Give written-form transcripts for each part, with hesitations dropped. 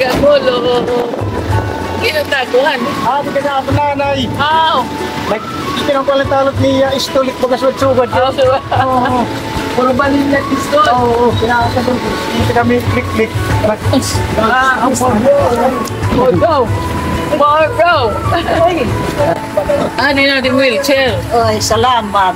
Gagulo. Kinataguhan. Ah, di ka na ako nanay. Aw. Pinangkulit-alot niya, istulit bagas at sugad. Oo. Puro balin na pistol. Oo, pinakasagod. Hindi kami klik-klik. Ang Margo. Margo. Ano natin wheelchair? Oy, salamat.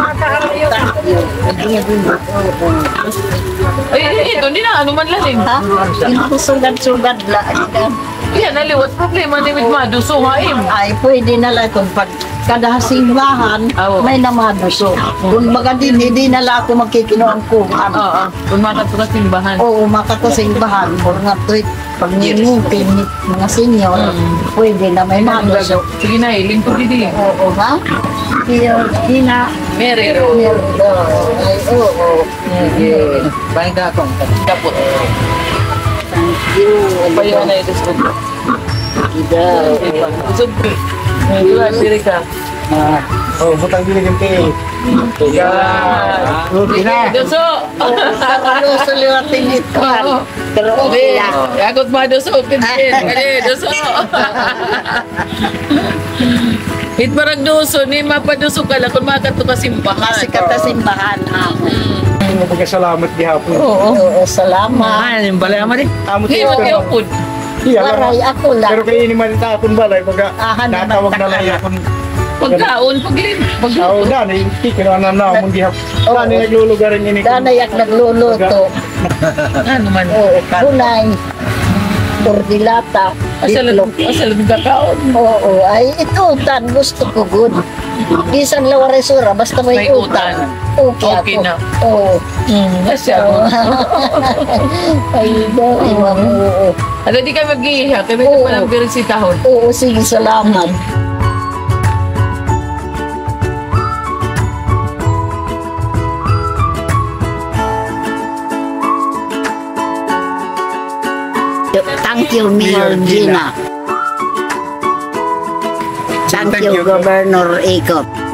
Ito, hindi na ano man lalim. Ha? Sugad-sugad lang. Yan, naliwat problema ni Maduso, haim. Ay, pwede na lang kung pag kada simbahan, may namaduso. Kung baga din, hindi na lang ako magkikinuangkuhan. Oo, kung makato ka simbahan. Oo, makasimbahan. Kung nga ito'y pag nilingpin mga senyor, pwede na may maduso. Sige na, iling ko didi. Oo, ha? Hindi na. Merero. Ay, oo. Bahay ka akong kapot. Thank you. Payo na ito sa kapot. Gidaw. Usog. Dua, diri ka. Oh, butang dili yung pay. Yan. Okay na. Duso. Maduso liwat tingit ko. Pero okay lang. Yagot Maduso. Kaya, duso. Hit parang duso, ni mapaduso ka lang kung makato ka simbahan. Kasi katasimbahan. Magkasalamat gihapon. Oo, salamat. Yung balay naman eh. Amot Hindi, mag-iupod. Iya lang. Waray ako lang. Pero kayo ni Manitapon balay, pagka Ahan naman natawag na lang taka. yakon. Pagkaon, paglin. Oo, dani, kikino na among gihapon. Dani naglulugarin ini. Danayak nagluluto. Ano man. Oo, kunay. Bordilata. Itlog. Asalog kakaon. Oo, ay ito utan. Gusto ko good. Bisan lawaresura, basta may May utan. utan. Okay, Okay ako. na. Oo. Asya. Ay, iwan mo. Oo. Ano di ka mag-iiha? Kami Oo. ka palang birisitahon. Oo, sige, salamat. Thank you, Mayor Gina. Thank you, Governor Ikot.